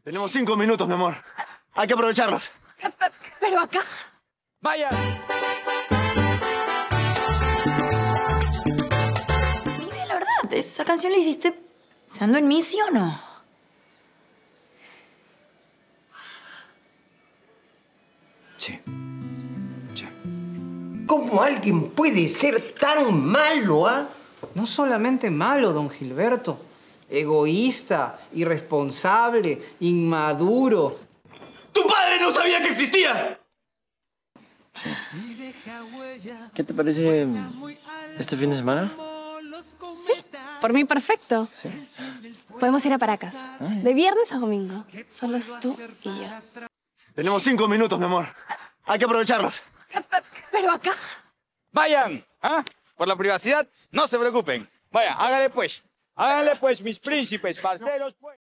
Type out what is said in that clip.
Tenemos 5 minutos, mi amor. Hay que aprovecharlos. Pero acá... ¡Vaya! Dime la verdad, ¿esa canción la hiciste pensando en mí, sí o no? Sí. Sí. ¿Cómo alguien puede ser tan malo, ah? No solamente malo, don Gilberto. Egoísta, irresponsable, inmaduro. ¡Tu padre no sabía que existías! ¿Qué te parece este fin de semana? Sí, por mí perfecto. Sí. Podemos ir a Paracas. De viernes a domingo. Solo es tú y yo. Tenemos 5 minutos, mi amor. Hay que aprovecharlos. Pero acá... ¡Vayan! ¿Ah? Por la privacidad, no se preocupen. Vaya, háganle pues. Háganle pues, mis príncipes, parceros, pues.